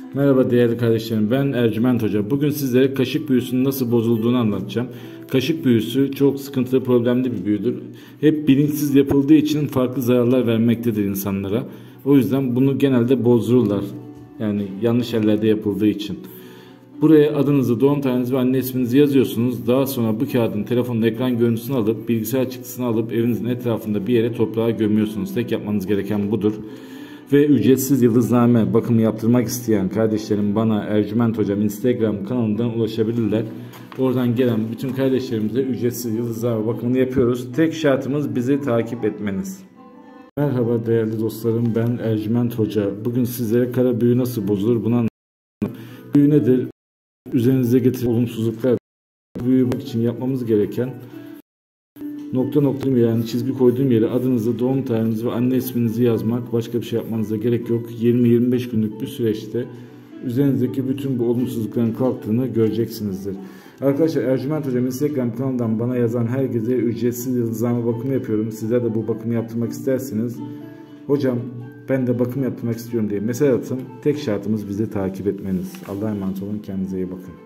Merhaba değerli kardeşlerim, ben Ercüment Hoca. Bugün sizlere kaşık büyüsünün nasıl bozulduğunu anlatacağım. Kaşık büyüsü çok sıkıntılı, problemli bir büyüdür. Hep bilinçsiz yapıldığı için farklı zararlar vermektedir insanlara. O yüzden bunu genelde bozdururlar. Yani yanlış yerlerde yapıldığı için. Buraya adınızı, doğum tarihinizi ve anne isminizi yazıyorsunuz. Daha sonra bu kağıdın telefonun ekran görüntüsünü alıp, bilgisayar çıktısını alıp evinizin etrafında bir yere toprağa gömüyorsunuz. Tek yapmanız gereken budur. Ve ücretsiz yıldızname bakımı yaptırmak isteyen kardeşlerim bana Ercüment Hocam Instagram kanalından ulaşabilirler. Oradan gelen bütün kardeşlerimize ücretsiz yıldızname bakımını yapıyoruz. Tek şartımız bizi takip etmeniz. Merhaba değerli dostlarım, ben Ercüment Hoca. Bugün sizlere kara büyü nasıl bozulur bunu anlatacağım. Büyü nedir? Üzerinize getiren olumsuzluklar. Büyü için yapmamız gereken nokta yani çizgi koyduğum yere adınızı, doğum tarihinizi ve anne isminizi yazmak. Başka bir şey yapmanıza gerek yok. 20-25 günlük bir süreçte üzerinizdeki bütün bu olumsuzlukların kalktığını göreceksinizdir. Arkadaşlar, Ercüment Hocam Instagram kanalından bana yazan herkese ücretsiz yıldızname bakımı yapıyorum. Sizler de bu bakımı yaptırmak isterseniz, hocam ben de bakım yaptırmak istiyorum diye mesaj atın. Tek şartımız bizi takip etmeniz. Allah'a emanet olun. Kendinize iyi bakın.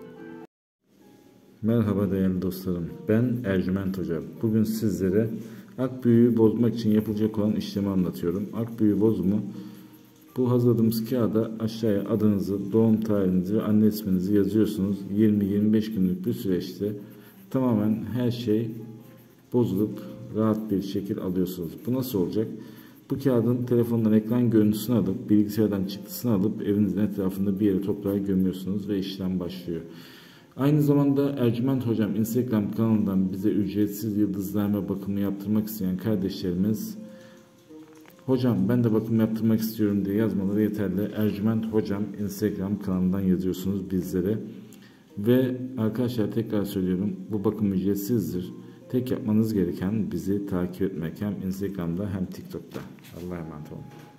Merhaba değerli dostlarım. Ben Ercüment Hoca. Bugün sizlere ak büyüyü bozmak için yapılacak olan işlemi anlatıyorum. Ak büyü bozumu, bu hazırladığımız kağıda aşağıya adınızı, doğum tarihinizi ve anne isminizi yazıyorsunuz. 20-25 günlük bir süreçte tamamen her şey bozulup rahat bir şekil alıyorsunuz. Bu nasıl olacak? Bu kağıdın telefondan ekran görüntüsünü alıp, bilgisayardan çıktısını alıp evinizin etrafında bir yere toprağa gömüyorsunuz ve işlem başlıyor. Aynı zamanda Ercüment Hocam Instagram kanalından bize ücretsiz yıldızname bakımı yaptırmak isteyen kardeşlerimiz, hocam ben de bakım yaptırmak istiyorum diye yazmaları yeterli. Ercüment Hocam Instagram kanalından yazıyorsunuz bizlere. Ve arkadaşlar, tekrar söylüyorum, bu bakım ücretsizdir. Tek yapmanız gereken bizi takip etmek, hem Instagram'da hem TikTok'ta. Allah'a emanet olun.